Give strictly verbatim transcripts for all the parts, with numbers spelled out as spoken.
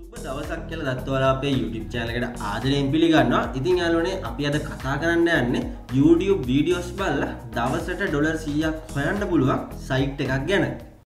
සුබ දවසක් කියලා දත්ත ඔයාලා අපේ YouTube channel එකට ආදරයෙන් පිළිගන්නවා. ඉතින් යාළුවනේ අපි අද කතා කරන්න යන්නේ YouTube videos බලලා දවසට ඩොලර් සීයක් හොයන්න පුළුවන් site එකක් ගැන.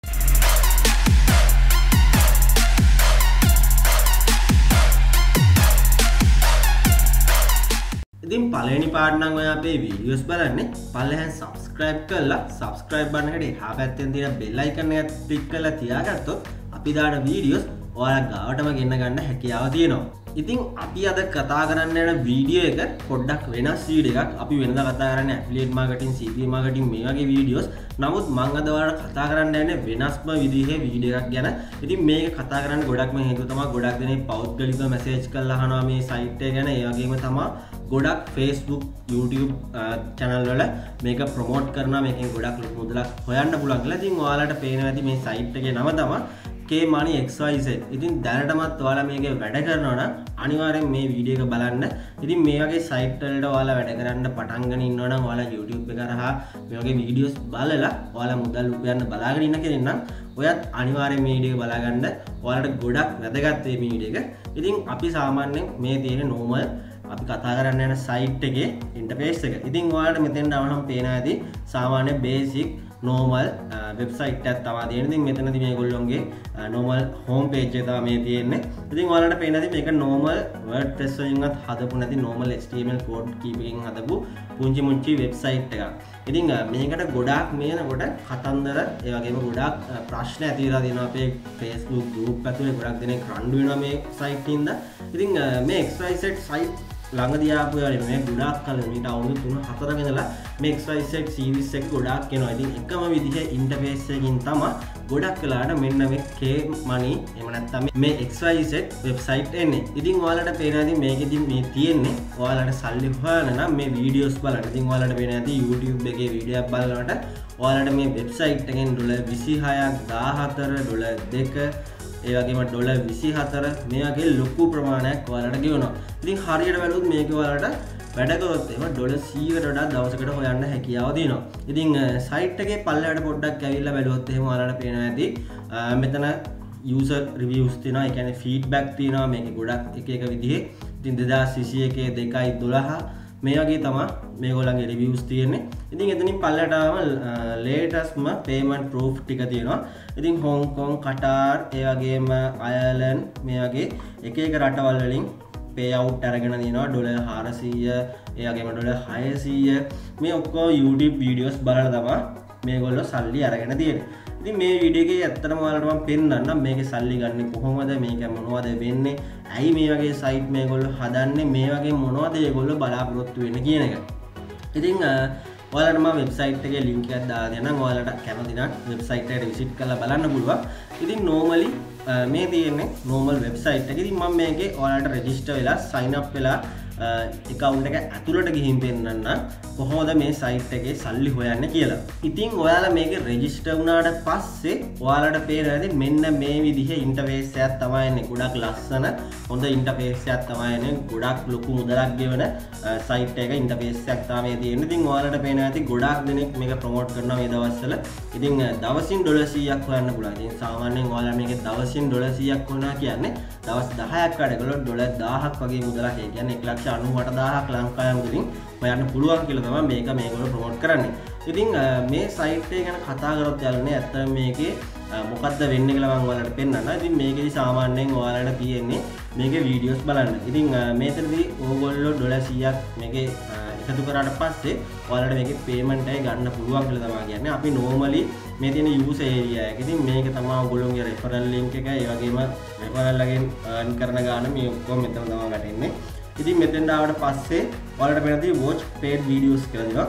ඉතින් පළවෙනි පාඩ නම් ඔයා අපේ videos බලන්නේ පල්ලෙහාන් subscribe කරලා subscribe button එකට එහා පැත්තෙන් තියෙන bell icon එක click කරලා තියාගත්තොත් අපි දාන videos ඔයාලා ගාවටම ගෙන්න ගන්න හැකියාව තියෙනවා. ඉතින් අපි අද කතා කරන්න යන වීඩියෝ එක පොඩ්ඩක් වෙනස් වීඩියෝ එකක්. අපි වෙනදා කතා කරන්නේ affiliate marketing, C P M marketing මේ වගේ videos. නමුත් මම අද ඔයාලට කතා කරන්න යන්නේ වෙනස්ම විදිහේ වීඩියෝ එකක් ගැන. ඉතින් මේක කතා කරන්න ගොඩක්ම හේතුව තමයි ගොඩක් දෙනෙක් පෞද්ගලිකව message කරලා අහනවා මේ site එක ගැන. ඒ වගේම තමයි ගොඩක් Facebook, YouTube channel වල මේක promote කරනවා. මේකෙන් ගොඩක් ලොකු මුදලක් හොයන්න පුළුවන් කියලා. ඉතින් ඔයාලට පේනවා ඇති මේ site එකේ නම තමයි K-Money X Y Z. ඉතින් දැනටමත් ඔයාලා මේකේ වැඩ කරනවා නම් අනිවාර්යෙන් මේ වීඩියෝ එක බලන්න. ඉතින් මේ වගේ සයිට් වලට ඔයාලා වැඩ කරන්න පටන් ගන්න ඉන්නවා නම් ඔයාලා YouTube එක කරහා මේ වගේ වීඩියෝස් බලලා ඔයාලා මුදල් උපයන්න බලාගෙන ඉන්න කෙනෙක් නම් ඔයත් අනිවාර්යෙන් මේ වීඩියෝ එක බලාගන්න. ඔයාලට ගොඩක් වැදගත් මේ වීඩියෝ එක. ඉතින් අපි සාමාන්‍යයෙන් මේ තියෙන normal අපි කතා කරන්න යන සයිට් එකේ ඉන්ටර්ෆේස් එක. ඉතින් ඔයාලට මෙතෙන් ආවම පේනවා ඇති සාමාන්‍ය බේසික් normal website එකක් තමයි තියෙන්නේ. ඉතින් මෙතනදී මේගොල්ලෝගේ normal home page එක තමයි මේ තියෙන්නේ. ඉතින් ඔයාලට පේන ඇති මේක normal WordPress වලින්වත් හදපු නැති normal H T M L code කීපකින් හදපු පුංචි මුංචි website එකක්. ඉතින් මේකට ගොඩාක් මේනකොට කතන්දර ඒ වගේම ගොඩාක් ප්‍රශ්න ඇති වෙලා තියෙනවා අපේ Facebook group ඇතුලේ ගොඩක් දෙනෙක් රණ්ඩු වෙනවා මේ site එකකින්ද. ඉතින් මේ X Y Z site ළඟදී ආපු යාළුවනේ මේ ගොඩාක් කල මීට අවුරුදු තුන හතරක ඉඳලා මේ X Y Z series එක ගොඩාක් එනවා. ඉතින් එකම විදිහේ ඉන්ටර්ෆේස් එකකින් තමයි ගොඩක් වෙලාට මෙන්න මේ K-Money එහෙම නැත්නම් මේ X Y Z වෙබ්සයිට් එන්නේ. ඉතින් ඔයාලට පේනවා ඉතින් මේකෙදි මේ තියෙන්නේ ඔයාලට සල්ලි හොයන්න නම් මේ වීඩියෝස් බලන්න. ඉතින් ඔයාලට පේනවා ඉතින් YouTube එකේ වීඩියෝ එකක් බලනකොට ඔයාලට මේ වෙබ්සයිට් එකෙන් ඩොලර් විසිහයක්, දාහතර, ඩොලර් දෙක ඒ වගේම ඩොලර් විසිහතර මේ වගේ ලොකු ප්‍රමාණයක් ඔයාලට ගෙවනවා. ඉතින් හරියට බැලුවොත් මේක ඔයාලට වැඩ කරොත් එහෙම ඩොලර් සීයකට වඩා දවසකට හොයන්න හැකියාව තියෙනවා. ඉතින් සයිට් එකේ පල්ලෙහාට පොඩ්ඩක් ඇවිල්ලා බැලුවොත් එහෙම ඔයාලට පේනවා ඇති මෙතන user reviews තියෙනවා. ඒ කියන්නේ feedback තියෙනවා. මේකේ ගොඩක් එක එක විදිහේ. ඉතින් දෙදාස් විසිඑකේ දෙකයි දොළහ මේ වගේ තමයි මේගොල්ලන්ගේ reviews තියෙන්නේ. ඉතින් එතනින් පල්ලෙහාට ආවම latestම payment proof ටික තියෙනවා. ඉතින් හොං කොං, කටාර්, ඒ වගේම අයර්ලන්ඩ් මේ වගේ එක එක රටවල් වලින් pay out අරගෙන තියෙනවා ඩොලර් හාරසීය, ඒ වගේම ඩොලර් හයසීය. මේ ඔක්කොම YouTube videos බලලා තමයි මේගොල්ලෝ සල්ලි අරගෙන තියෙන්නේ. ඉතින් මේ වීඩියෝ එකේ ඇත්තටම ඔයාලට මම පෙන්නන්නම් මේකේ සල්ලි ගන්න කොහොමද, මේක මොනවද වෙන්නේ, ඇයි මේ වගේ site මේගොල්ලෝ හදන්නේ, මේ වගේ මොනවද ඒගොල්ලෝ බලාපොරොත්තු වෙන්නේ කියන එක. ඉතින් ඔයාලට මම වෙබ්සයිට් එකේ link එකක් දාලා දෙන්නම්. ඔයාලට කැමති නම් වෙබ්සයිට් එකට visit කරලා බලන්න පුළුවන්. ඉතින් normally මේ තියෙන්නේ normal වෙබ්සයිට් එක. ඉතින් මම මේකේ ඔයාලට register වෙලා sign up වෙලා account එක ඇතුළට ගිහින් පෙන්නන්න කොහොමද මේ site එකේ සල්ලි හොයන්නේ කියලා. ඉතින් ඔයාලා මේකේ register වුණාට පස්සේ ඔයාලට පේනවා ඉතින් මෙන්න මේ විදිහේ interface එකක් තමයි එන්නේ. ගොඩක් ලස්සන හොඳ interface එකක් තමයි එන්නේ. ගොඩක් ලොකු මුදලක් ගෙවන site එක interface එකක් තමයි තියෙන්නේ. ඉතින් ඔයාලට පේනවා ඉතින් ගොඩක් දෙනෙක් මේක promote කරනවා මේ දවස්වල. ඉතින් දවසින් ඩොලර් සීයක් හොයන්න පුළුවන්. ඉතින් සාමාන්‍යයෙන් ඔයාලා මේකේ දවසින් ඩොලර් සීයක් හොයනවා කියන්නේ දවස් දහයක් වැඩ කළොත් ඩොලර් දාහක් වගේ මුදලක්. ඒ කියන්නේ එක ලක්ෂ අනූඅට දාහක් ලංකාවේ මුදලින් හොයන්න පුළුවන් කියලා තමයි මේක මේගොල්ලෝ ප්‍රොමෝට් කරන්නේ. ඉතින් මේ සයිට් එක ගැන කතා කරොත් යාළුවනේ ඇත්තටම මේකේ මොකද්ද වෙන්නේ කියලා මම ඔයාලට පෙන්නන්න. ඉතින් මේකේදී සාමාන්‍යයෙන් ඔයාලට තියෙන්නේ මේකේ වීඩියෝස් බලන්න. ඉතින් මේතනදී ඕගොල්ලෝ ඩොලර් සීයක් මේකේ එකතු කරාට පස්සේ ඔයාලට මේකේ පේමන්ට් එක ගන්න පුළුවන් කියලා තමයි කියන්නේ. අපි normally මේ තියෙන user area එක. ඉතින් මේක තමයි ඔයගොල්ලෝගේ referral link එක. ඒ වගේම referral එකෙන් earn කරන ගාන මේ ඔක්කොම මෙතන තමයි වැටෙන්නේ. ඉතින් මෙතෙන්ට ආවට පස්සේ ඔයාලට වෙනදී watch paid videos කියලා දෙනවා.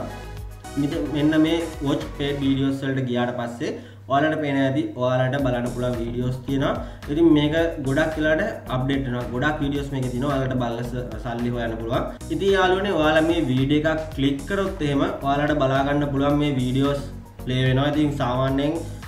මෙන්න මේ watch paid videos වලට ගියාට පස්සේ ඔයාලට පේන ඇති ඔයාලට බලන්න පුළුවන් videos තියෙනවා. ඉතින් මේක ගොඩක් වෙලාට අප්ඩේට් වෙනවා. ගොඩක් videos මේකේ තියෙනවා. ඔයාලට බලලා සල්ලි හොයන්න පුළුවන්. ඉතින් යාළුවනේ ඔයාලා මේ වීඩියෝ එකක් ක්ලික් කරොත් එහෙම ඔයාලට බලා ගන්න පුළුවන් මේ videos play වෙනවා. ඉතින් සාමාන්‍යයෙන්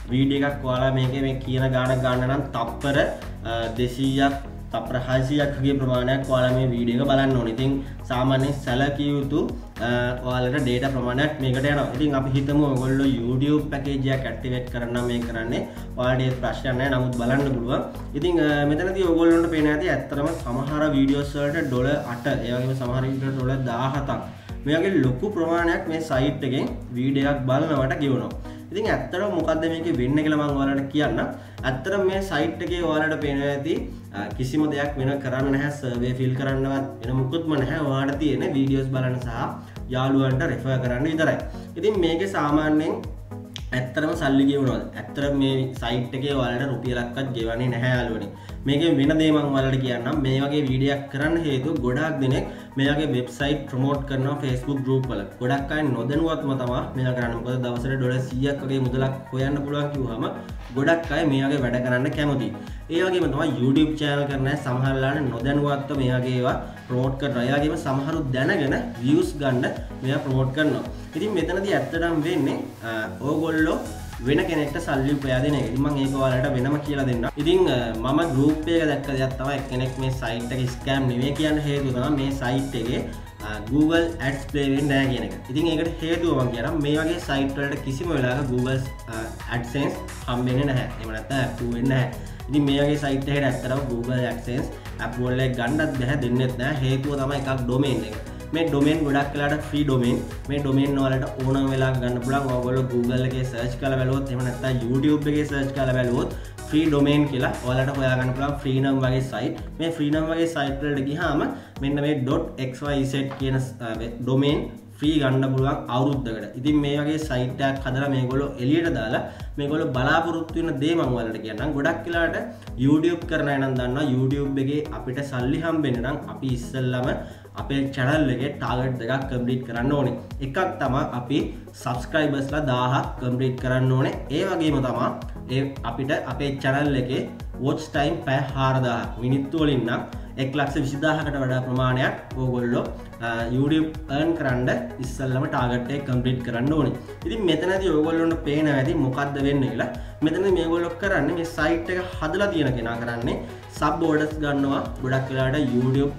වීඩියෝ එකක් ඔයාලා මේකේ මේ කියන ගාන ගන්න නම් තප්පර දෙසීයක් තප්පර හයසියක් වගේ ප්‍රමාණයක් ඔයාලා මේ වීඩියෝ එක බලන්න ඕනේ. ඉතින් සාමාන්‍යයෙන් සැලකිය යුතු ඔයාලට data ප්‍රමාණයක් මේකට යනවා. ඉතින් අපි හිතමු ඔයගොල්ලෝ YouTube package එකක් activate කරන්න මේ කරන්නේ. ඔයාලට ඒ ප්‍රශ්නයක් නැහැ. නමුත් බලන්න පුළුවන්. ඉතින් මෙතනදී ඔයගොල්ලන්ට පේන ඇති ඇත්තටම සමහර වීඩියෝස් වලට ඩොලර් අට ඒ වගේම සමහර වීඩියෝ ඩොලර් දහහතක් මේ වගේ ලොකු ප්‍රමාණයක් මේ සයිට් එකෙන් වීඩියෝ එකක් බලනවට ගෙවනවා. ඉතින් ඇත්තටම මොකද්ද මේකේ වෙන්නේ කියලා මම ඔයාලට කියන්න. ඇත්තටම මේ සයිට් එකේ ඔයාලට පේනවා ඇති කිසිම දෙයක් වෙන කරන්න නැහැ. සර්වේ ෆිල් කරන්නවත් වෙන මුකුත්ම නැහැ. ඔයාලට තියෙන වීඩියෝස් බලන්න සහ යාළුවන්ට රෙෆර් කරන්න විතරයි. ඉතින් මේකේ සාමාන්‍යයෙන් ඇත්තටම සල්ලි ගෙවනවාද? ඇත්තටම මේ සයිට් එකේ ඔයාලට රුපියලක්වත් ගෙවන්නේ නැහැ යාළුවනේ. මේකේ වෙන දේ මම ඔයාලට කියන්නම්. මේ වගේ වීඩියෝ එකක් කරන්න හේතුව ගොඩාක් දෙනෙක් මේ වගේ වෙබ්සයිට් ප්‍රොමෝට් කරනවා Facebook group වල. ගොඩක් අය නොදැනුවත්ම තමයි මේවා කරන්නේ. මොකද දවසට ඩොලර් සීයක් වගේ මුදලක් හොයන්න පුළුවන් කිව්වම ගොඩක් අය මේ වගේ වැඩ කරන්න කැමතියි. ඒ වගේම තමයි YouTube channel කරන අය සමහරලාට නොදැනුවත්ව මේ වගේ ඒවා ප්‍රොමෝට් කරනවා. ඒ වගේම සමහරු දැනගෙන views ගන්න මේවා ප්‍රොමෝට් කරනවා. ඉතින් මෙතනදී ඇත්තටම වෙන්නේ ඕගොල්ලෝ වෙන කෙනෙක්ට සල්ලි උපයා දෙන එක. ඉතින් මම ඒක ඔයාලට වෙනම කියලා දෙන්නම්. ඉතින් මම group එක දැක්ක දෙයක් තමයි කෙනෙක් මේ site එක scam නෙවෙයි කියන හේතුව තමයි මේ site එකේ Google Ads play වෙන්නේ නැහැ කියන එක. ඉතින් ඒකට හේතුව මම කියනවා මේ වගේ site වලට කිසිම වෙලාවක Google AdSense හම්බෙන්නේ නැහැ. එහෙම නැත්නම් approve වෙන්නේ නැහැ. ඉතින් මේ වගේ site එකකට ඇත්තටම Google AdSense approve එක ගන්නත් බෑ දෙන්නෙත් නැහැ. හේතුව තමයි එකක් domain එක. මේ domain ගොඩක් වෙලාට free domain. මේ domain වලට ඕනම වෙලාවක ගන්න පුළුවන්. ඔයගොල්ලෝ Google එකේ search කරලා බලුවොත් එහෙම නැත්නම් YouTube එකේ search කරලා බලුවොත් free domain කියලා ඔයාලට හොයාගන්න පුළුවන් free නම් වගේ site. මේ free නම් වගේ site වලට ගියාම මෙන්න මේ .xyz කියන domain free ගන්න පුළුවන් අවුරුද්දකට. ඉතින් මේ වගේ site එකක් හදලා මේගොල්ලෝ එළියට දාලා මේගොල්ලෝ බලාපොරොත්තු වෙන දේ මම ඔයාලට කියන්නම්. ගොඩක් වෙලාවට YouTube කරන අය නම් දන්නවා YouTube එකේ අපිට සල්ලි හම්බෙන්න නම් අපි ඉස්සෙල්ලාම අපේ channel එකේ target දෙකක් complete කරන්න ඕනේ. එකක් තමයි අපි subscribers ලා දහයක් complete කරන්න ඕනේ. ඒ වගේම තමයි ඒ අපිට අපේ channel එකේ watch time පැය හාරදාහක් මිනිත්තු වලින් නම් එක ලක්ෂ විසිදාහකට වඩා ප්‍රමාණයක් ඕගොල්ලෝ YouTube earn කරන්න ඉස්සෙල්ලාම target එක complete කරන්න ඕනේ. ඉතින් මෙතනදී ඕගොල්ලොන්ට පේනවා ඇති මොකද්ද වෙන්නේ කියලා. මෙතනදී මේගොල්ලෝ කරන්නේ මේ site එක හදලා තියෙන කෙනා කරන්නේ sub orders ගන්නවා. ගොඩක් වෙලාවට YouTube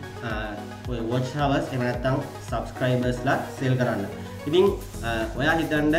ඔය watch hours එහෙම නැත්නම් subscribers ලා sell කරන්න. ඉතින් ඔයා හිතන්න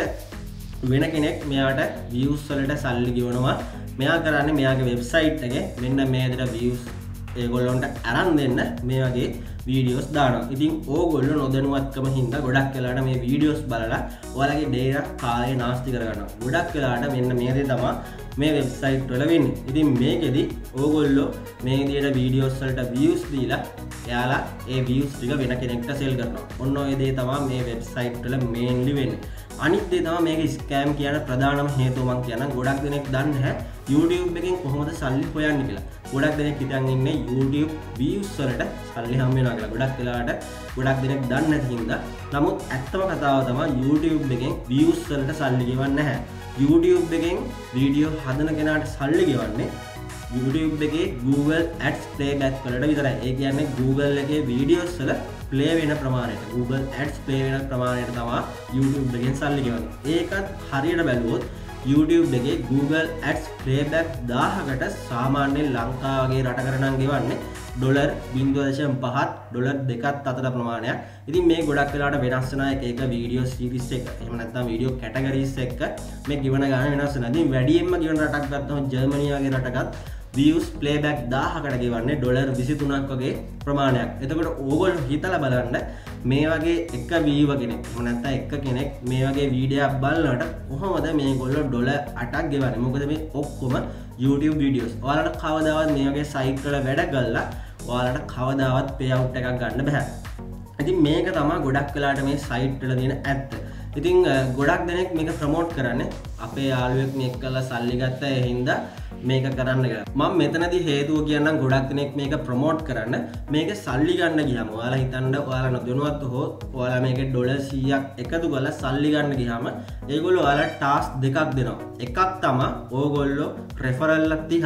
වෙන කෙනෙක් මෙයාට views වලට සල්ලි ගෙවනවා. මෙයා කරන්නේ මෙයාගේ website එකේ මෙන්න මේ විදිහට views ඒගොල්ලොන්ට අරන් දෙන්න මේ වගේ වීඩියෝස් දානවා. ඉතින් ඕගොල්ලෝ නොදැනුවත්කම හින්දා ගොඩක් වෙලාවට මේ වීඩියෝස් බලලා ඔයාලගේ data කාලය නාස්ති කරගන්නවා. ගොඩක් වෙලාවට මෙන්න මේ දේ තමයි මේ වෙබ්සයිට් වල වෙන්නේ. ඉතින් මේකෙදි ඕගොල්ලෝ මේ විදිහට වීඩියෝස් වලට views දීලා එයාලා ඒ views ටික වෙන කෙනෙක්ට sell කරනවා. ඔන්න ඔය දේ තමයි මේ වෙබ්සයිට් වල mainly වෙන්නේ. අනිත් දේ තමයි මේක scam කියන ප්‍රධානම හේතුව මම කියනවා. ගොඩක් දෙනෙක් දන්නේ නැහැ YouTube එකෙන් කොහොමද සල්ලි හොයන්නේ කියලා. ගොඩක් දෙනෙක් හිතන් ඉන්නේ YouTube views වලට සල්ලි හම්බ වෙනවා කියලා. ගොඩක් වෙලාවට ගොඩක් දෙනෙක් දන්නේ නැති හින්දා. නමුත් ඇත්තම කතාව තමයි YouTube එකෙන් views වලට සල්ලි ගෙවන්නේ නැහැ. YouTube එකෙන් වීඩියෝ හදන කෙනාට සල්ලි ගෙවන්නේ YouTube එකේ Google Ads playback වලට විතරයි. ඒ කියන්නේ Google එකේ වීඩියෝස් වල play වෙන ප්‍රමාණයට Google Ads play වෙන ප්‍රමාණයට තමයි YouTube එකෙන් සල්ලි ගෙවන්නේ. ඒකත් හරියට බැලුවොත් YouTube එකේ Google Ads playback දහයකට සාමාන්‍යයෙන් ලංකාව වගේ රටකට නම් ගෙවන්නේ dollar zero point five dollar දෙකක් අතර ප්‍රමාණයක්. ඉතින් මේ ගොඩක් වෙලාවට වෙනස් වෙන එක එක වීඩියෝ සීරීස් එක එහෙම නැත්නම් වීඩියෝ කැටගරිස් එක මේ ගෙවන ගාන වෙනස් වෙනවා. ඉතින් වැඩියෙන්ම ගෙවන රටක් ගත්තම ජර්මනිය වගේ රටකත් views playback දහයකට ගෙවන්නේ ඩොලර් විසිතුනක් වගේ ප්‍රමාණයක්. එතකොට ඕගොල්ලෝ හිතලා බලන්න මේ වගේ එක view කෙනෙක් එහෙම නැත්නම් එක කෙනෙක් මේ වගේ වීඩියෝ එකක් බලනකොට කොහොමද මේගොල්ලෝ ඩොලර් අටක් ගෙවන්නේ? මොකද මේ ඔක්කොම YouTube videos. ඔයාලට කවදාවත් මේ වගේ site වල වැඩ කළා ඔයාලට කවදාවත් payout එකක් ගන්න බෑ. ඉතින් මේක තමයි ගොඩක් වෙලාට මේ site වල තියෙන ඇත්ත. ඉතින් ගොඩක් දෙනෙක් මේක ප්‍රොමෝට් කරන්නේ අපේ යාළුවෙක් මේක කළා සල්ලි ගත්තා ඒ හින්දා මේක කරන්න කියලා. මම මෙතනදී හේතුව කියන්නම් ගොඩක් දෙනෙක් මේක ප්‍රොමෝට් කරන්න මේක සල්ලි ගන්න ගියාම ඔයාලා හිතන්න ඔයාලා නොදැනුවත් හෝ ඔයාලා මේකේ ඩොලර් සීයක් එකතු කරලා සල්ලි ගන්න ගියාම ඒගොල්ලෝ ඔයාලා ටාස්ක් දෙකක් දෙනවා. එකක් තමයි ඕගොල්ලෝ රෙෆරල් තිහක්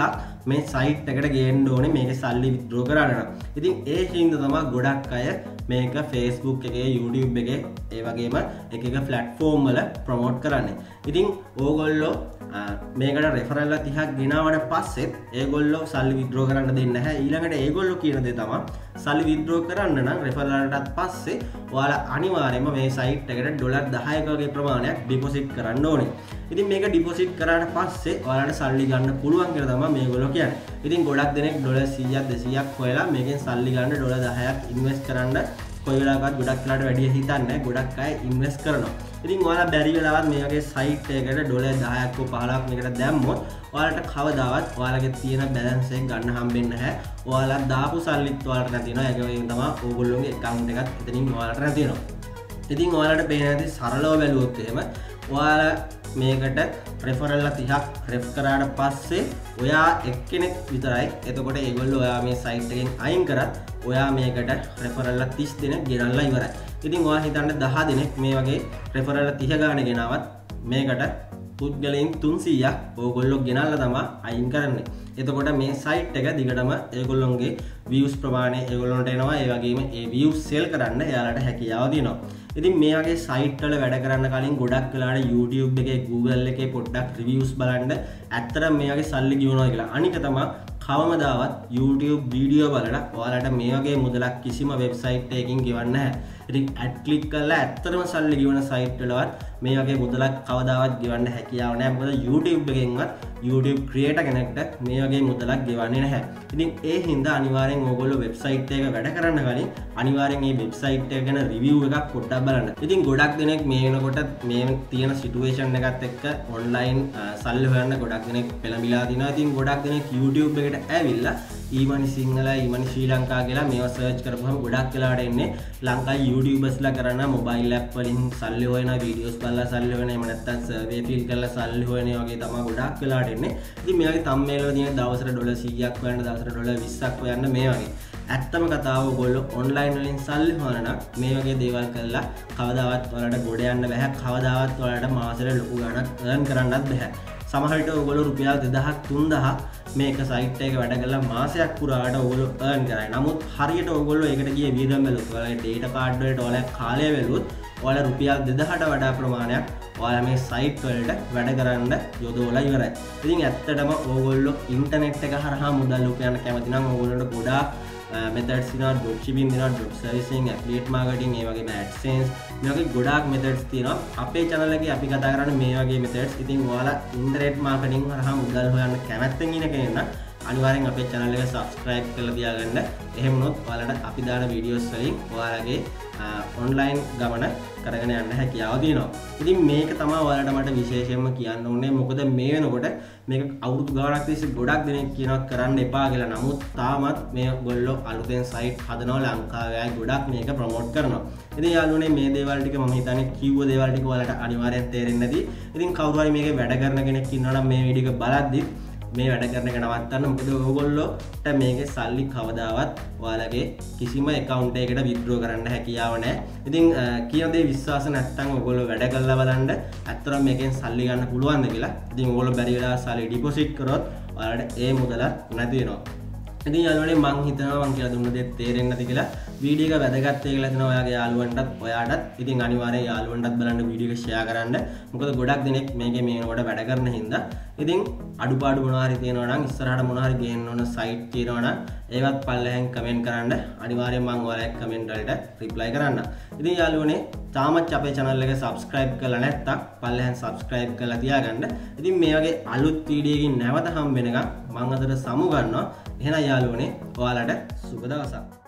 මේ සයිට් එකට ගේන්න ඕනේ මේකේ සල්ලි විත්ඩ්‍රෝ කරන්න නම්. ඉතින් ඒ හින්දා තමයි ගොඩක් අය මේක Facebook එකේ YouTube එකේ ඒ වගේම එක එක platform වල promote කරන්නේ. ඉතින් ඕගොල්ලෝ මේකට referral තිහක් ගෙනාවට පස්සෙත් ඒගොල්ලෝ සල්ලි withdraw කරන්න දෙන්නේ නැහැ. ඊළඟට ඒගොල්ලෝ කියන දේ තමයි සල්ලි withdraw කරන්න නම් referral එකටත් පස්සේ ඔයාලා අනිවාර්යයෙන්ම මේ site එකට ඩොලර් දහයක වගේ ප්‍රමාණයක් deposit කරන්න ඕනේ. ඉතින් මේක deposit කරාට පස්සේ ඔයාලට සල්ලි ගන්න පුළුවන් කියලා තමයි මේගොල්ලෝ කියන්නේ. ඉතින් ගොඩක් දෙනෙක් ඩොලර් සීයක් දෙසීයක් හොයලා මේකෙන් සල්ලි ගන්න ඩොලර් දහයක් invest කරන්න කොයි වෙලාවකවත් ගොඩක් වෙලාට වැඩි හිතන්නේ ගොඩක් අය invest කරනවා. ඉතින් ඔයාලා බැරි වෙලාවත් මේ වගේ site එකකට ඩොලර් දහයක් හෝ පහළොවක් මේකට දැම්මොත් ඔයාලට කවදාවත් ඔයාලගේ තියෙන balance එක ගන්න හම්බෙන්නේ නැහැ. ඔයාලා දාපු සල්ලිත් ඔයාලට නැති වෙනවා. ඒක වගේම තමයි ඕගොල්ලෝගේ account එකත් එතනින් ඔයාලට නැති වෙනවා. ඉතින් ඔයාලට පේන ඇති සරලව බැලුවොත් එහෙම ඔයාලා මේකට referral තිහක් ref කරාට පස්සේ ඔයා එක්කෙනෙක් විතරයි. එතකොට ඒගොල්ලෝ ඔයා මේ site එකෙන් අයින් කරත් ඔයා මේකට referral තිස් දෙනෙක් ගෙනල්ලා ඉවරයි. ඉතින් ඔයා හිතන්න දහ දෙනෙක් මේ වගේ referral තිහ ගාන ගෙනාවත් මේකට පුද්ගලයන් තුන්සීයක් ඕගොල්ලෝ ගෙනල්ලා තමයි අයින් කරන්නේ. එතකොට මේ site එක දිගටම ඒගොල්ලොන්ගේ views ප්‍රමාණය ඒගොල්ලොන්ට එනවා. ඒ වගේම ඒ views sell කරන්න එයාලට හැකියාව දෙනවා. ඉතින් මේ වගේ site වල වැඩ කරන්න කලින් ගොඩක් වෙලාවට YouTube එකේ Google එකේ පොඩ්ඩක් reviews බලන්න ඇත්තටම මේ වගේ සල්ලි ගෙවනවා කියලා. අනික තමයි කවමදාවත් YouTube වීඩියෝ බලලා ඔයාලට මේ වගේ මුදලක් කිසිම වෙබ්සයිට් එකකින් ගෙවන්න නැහැ. ඉතින් ඇඩ් ක්ලික් කරලා ඇත්තටම සල්ලි ගෙවන සයිට් වලවත් මේ වගේ මුදලක් කවදාවත් ගෙවන්න හැකියාව නැහැ. මොකද YouTube එකෙන්වත් YouTube ක්‍රියේටර් කෙනෙක්ට මේ වගේ මුදලක් ගෙවන්නේ නැහැ. ඉතින් ඒ හින්දා අනිවාර්යෙන් ඕගොල්ලෝ වෙබ්සයිට් එක වැඩ කරන්න කලින් අනිවාර්යෙන් මේ වෙබ්සයිට් එක ගැන රිවිව් එකක් පොඩ්ඩක් බලන්න. ඉතින් ගොඩක් දෙනෙක් මේ වෙනකොට මේ තියෙන සිටුේෂන් එකත් එක්ක ඔන්ලයින් සල්ලි හොයන්න ගොඩක් දෙනෙක් පෙළඹිලා තිනවා. ඉතින් ගොඩක් දෙනෙක් YouTube එකට ඇවිල්ලා ඊමනි සිංහල ඊමනි ශ්‍රී ලංකා කියලා මේවා සර්ච් කරපුවම ගොඩක් වෙලාවට එන්නේ ලංකාවේ YouTubersලා කරන මොබයිල් ඇප් වලින් සල්ලි හොයන වීඩියෝස් බලලා සල්ලි හොයන එහෙම නැත්නම් සර්වේ ෆිල් කරලා සල්ලි හොයන වගේ තමයි ගොඩක් වෙලාවට එන්නේ. ඉතින් මේ වගේ thumbnail වල තියෙන දවසට ඩොලර් සීයක් හොයන්න දවසට ඩොලර් විස්සක් හොයන්න මේ වගේ. ඇත්තම කතාව ඔයගොල්ලෝ ඔන්ලයින් වලින් සල්ලි හොයන නම් මේ වගේ දේවල් කරලා කවදාවත් ඔයාලට ගොඩ යන්න බෑ. කවදාවත් ඔයාලට මාසෙට ලොකු ගණනක් earn කරන්නත් බෑ. සමහර විට ඔයගොල්ලෝ රුපියල් දෙදහක් තුන්දහක් මේක සයිට් එක වැඩ කරලා මාසයක් පුරාට ඔයගොල්ලෝ earn කරයි. නමුත් හරියට ඔයගොල්ලෝ ඒකට ගියේ වියදම් බැලුවොත් ඔයාලගේ data card වලට ඔයාලා කාලය බැලුවොත් ඔයාලා රුපියල් දෙදහකට වඩා ප්‍රමාණයක් ඔයාලා මේ සයිට් වලට වැඩ කරන්න යොදවලා ඉවරයි. ඉතින් ඇත්තටම ඔයගොල්ලෝ ඉන්ටර්නෙට් එක හරහා මුදල් උපයන්න කැමති නම් ඔයගොල්ලන්ට ගොඩාක් methods තියෙනවා. drop shipping තියෙනවා, drop servicing, affiliate marketing, ඒ වගේම AdSense මේ වගේ ගොඩාක් methods තියෙනවා. අපේ channel එකේ අපි කතා කරන්නේ මේ වගේ methods. ඉතින් ඔයාලා internet marketing හරහා මුදල් හොයන්න කැමැත්තෙන් ඉන්න කෙනෙක් නම් අනිවාර්යෙන් අපේ channel එක subscribe කරලා තියාගන්න. එහෙම වුණොත් ඔයාලට අපි දාන videos වලින් ඔයාලගේ online ගමන කරගෙන යන්න හැකියාව තියෙනවා. ඉතින් මේක තමයි ඔයාලට මට විශේෂයෙන්ම කියන්න ඕනේ. මොකද මේ වෙනකොට මේක අවුරුදු ගාණක් තිස්සේ ගොඩක් දෙනෙක් කියනවා කරන්න එපා කියලා. නමුත් තාමත් මේ ගොල්ලෝ අලුතෙන් site හදනවා ලංකාවේ අය ගොඩක් මේක ප්‍රොමෝට් කරනවා. ඉතින් යාළුවනේ මේ දේවල් ටික මම හිතන්නේ කිව්ව දේවල් ටික ඔයාලට අනිවාර්යෙන් තේරෙන්නේ නැති. ඉතින් කවුරු හරි මේකේ වැඩ කරන කෙනෙක් ඉන්නවා නම් මේ වීඩියෝ එක බලද්දි මේ වැඩ කරන එක නවත්තන්න. මොකද ඔයගොල්ලෝට මේකේ සල්ලි කවදාවත් ඔයාලගේ කිසිම account එකකට withdraw කරන්න හැකියාව නැහැ. ඉතින් කියන දේ විශ්වාස නැත්නම් ඔයගොල්ලෝ වැඩ කරලා බලන්න ඇත්තටම මේකෙන් සල්ලි ගන්න පුළුවන්ද කියලා. ඉතින් ඔයගොල්ලෝ බැරි වෙලා සල්ලි deposit කරොත් ඔයාලට ඒ මුදල නැති වෙනවා. ඉතින් යාළුවනේ මං හිතනවා මං කියලා දුන්න දේ තේරෙන්නේ නැති කියලා. වීඩියෝ එක වැදගත් කියලා හිතනවා ඔයාගේ යාළුවන්ටත් ඔයාටත්. ඉතින් අනිවාර්යෙන් යාළුවන්ටත් බලන්න වීඩියෝ එක share කරන්න. මොකද ගොඩක් දෙනෙක් මේකේ මේනකොට වැඩ කරන හින්දා. ඉතින් අඩුපාඩු මොනවා හරි තියෙනවා නම් ඉස්සරහට මොනවා හරි ගේන්න ඕන site තියෙනවා නම් ඒවත් පල්ලෙහෙන් comment කරන්න. අනිවාර්යෙන් මං ඔයාලගේ comment වලට reply කරන්න. ඉතින් යාළුවනේ තාමත් අපේ channel එක subscribe කරලා නැත්නම් පල්ලෙහෙන් subscribe කරලා තියාගන්න. ඉතින් මේ වගේ අලුත් වීඩියෝ එකකින් නැවත හම්බ වෙනකම් මං අදට සමු ගන්නවා. එහෙනම් යාළුවනේ ඔයාලට සුබ දවසක්.